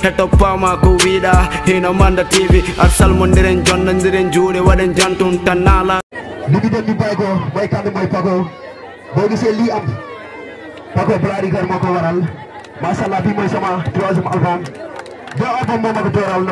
Hetopama ko wida hino manda TV arsal mondiren jonnandiren juude waden jantun tanala ligi dem di bay ko bay kan moy Paco bo gisee li am Paco Blari Gar mako waral masallah bi moy sama troisième album do album mo mako toral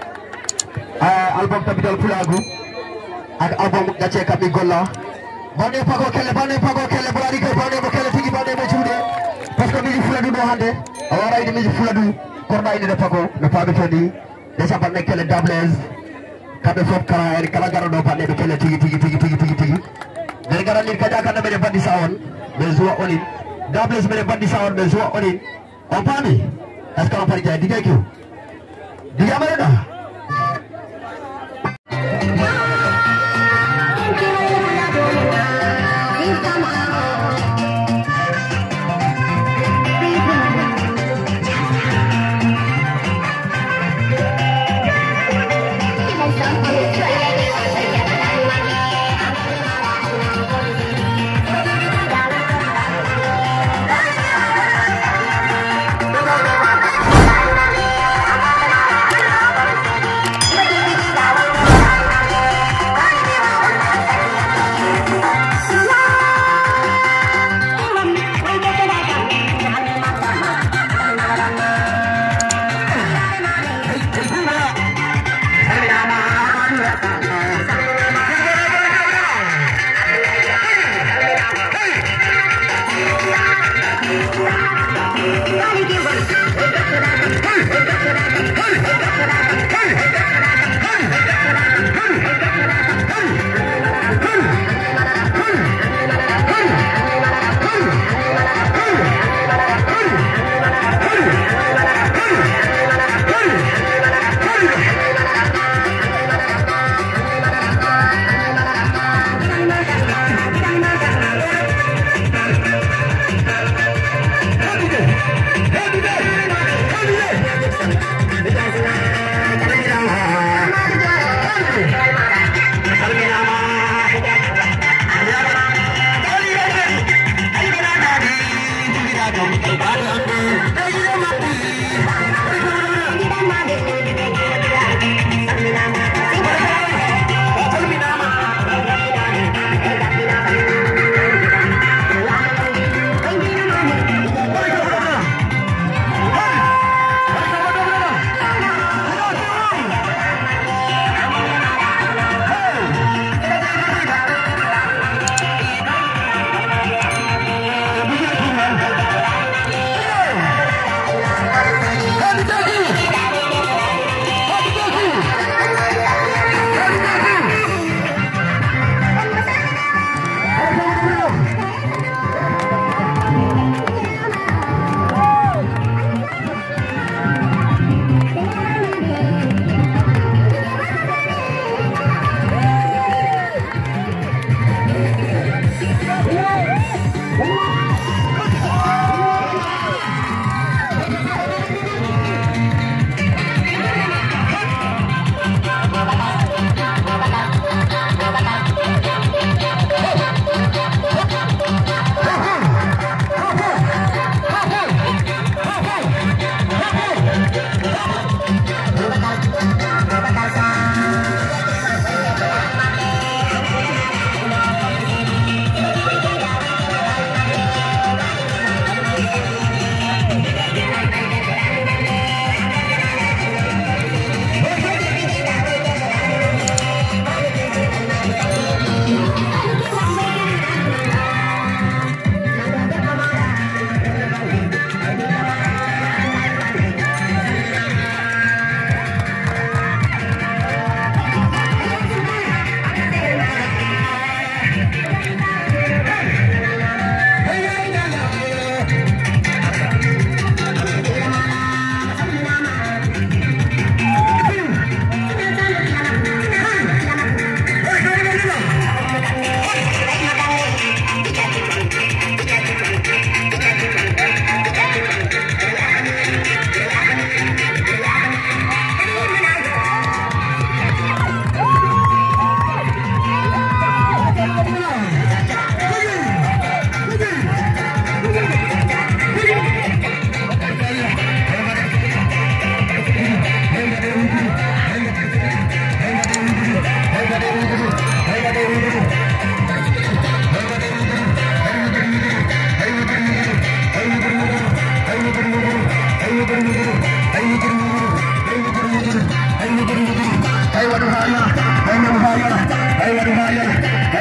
album Tabital Pulagu ak album Gatché Kami Golla bane Paco kelle Blari Gar bane mo kelle tigi bane mo juude parce que mi fuladu do hande awara ide mi fuladu korda ide de Paco no pabe toni desa ban kelle doubles kabe fop kara en kala garo do bane be kelle tigi der gara lir kaja kana be bandi sawon be zuwa onin doubles be bandi sawon be zuwa onin o pani est-ce que on parle de diga kiu diga mereka Hey!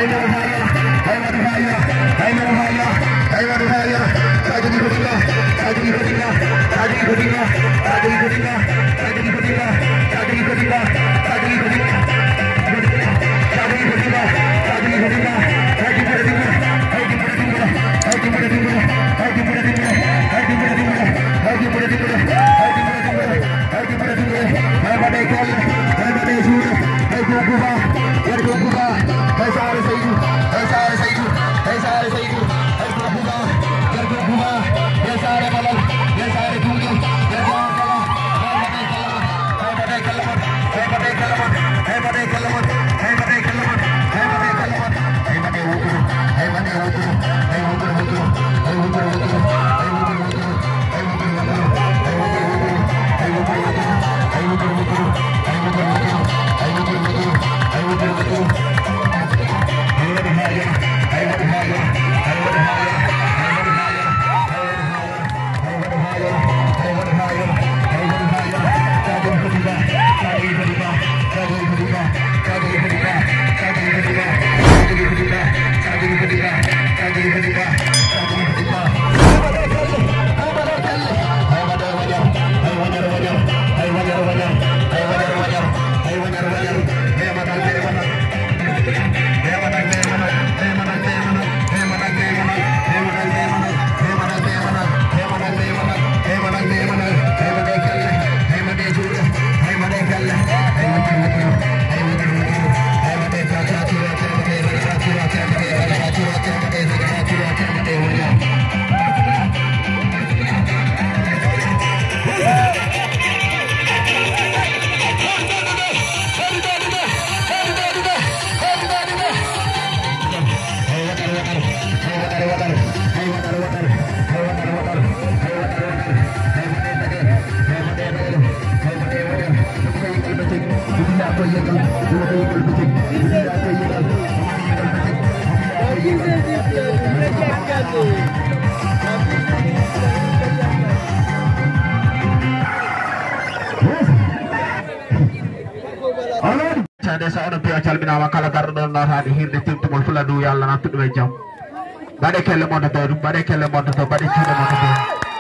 Desa ono piya calminaama kala garɗo ɗon naataade hirde timtumol fuladu yo Allah nattuɗo e jam baɗe kelle monta to ɗum baɗe kelle monta to baɗe juuɗe monta to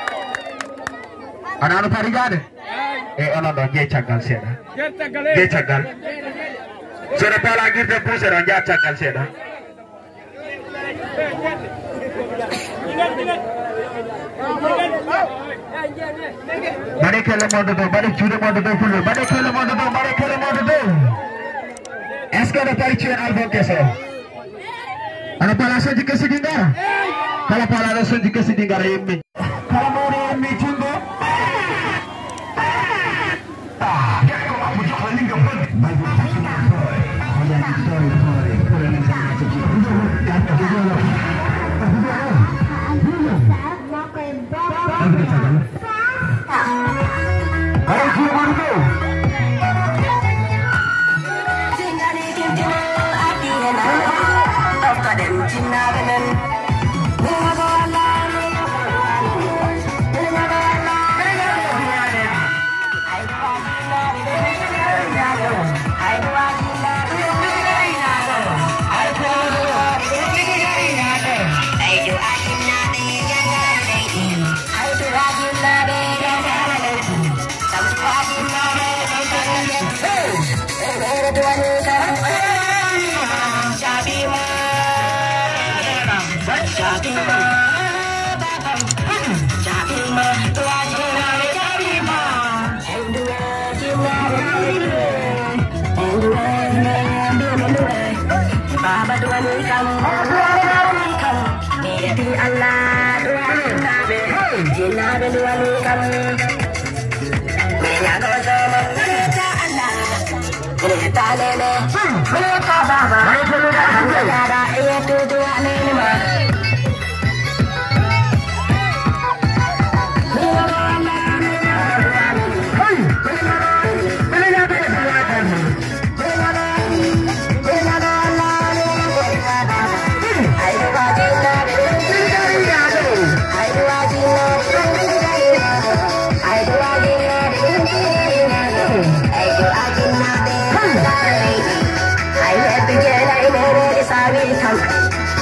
anano parigade e onon ɗon jeey caggal seeɗa jeey caggal sono pala guirde puusere o jaa caggal seeɗa baɗe kelle monta to baɗe juuɗe monta to fulɓe baɗe kelle monta to baɗe kelle monta to est-ce que on a pas tué un album que ça? On a pas la chose que c'est dingue. Kalau pas la chose que c'est dingue, il y a kalau mau dia micungo.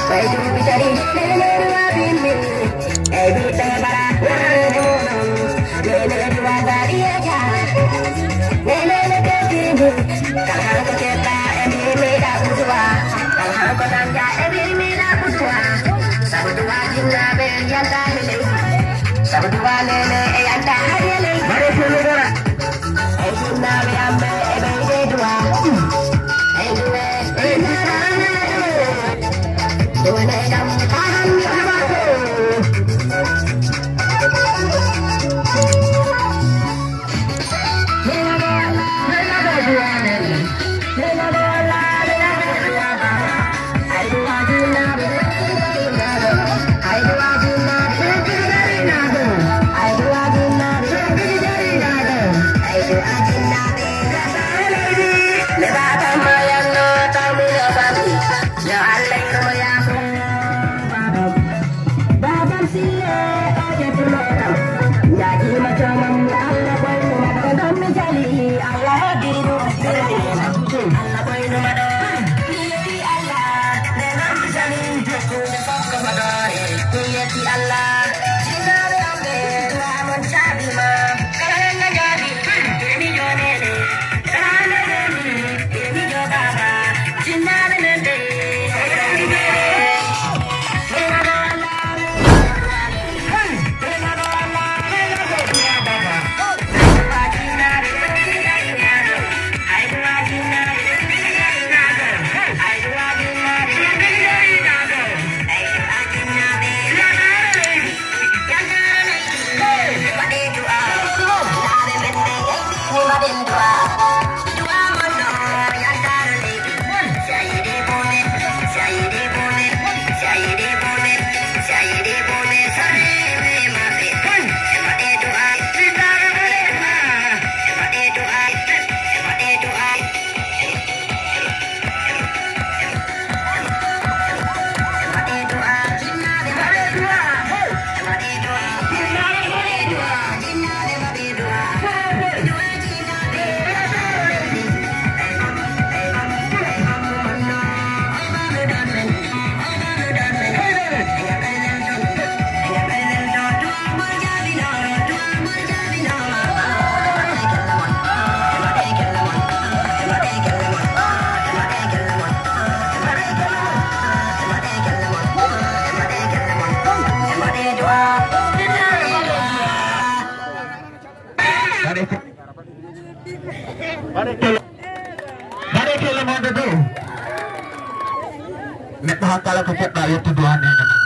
Nek bahakala ko po tayo tuduhan niya naman.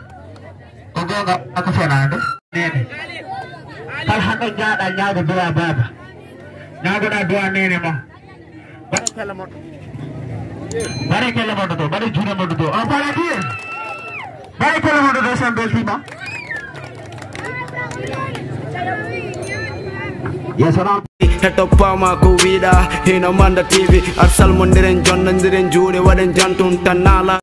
Kung ako siya na ito, nene. Kalhatag niya na niya dua baba. Niya na dua nene mo. Bari kala mo to, bari juna mo to. Apa lagi? Bari kala mo to sambil tiba. Ya salam. Hetopama ko vida hino manda TV arsal mondiren jonnandiren juuɗe waɗen jantun tan nala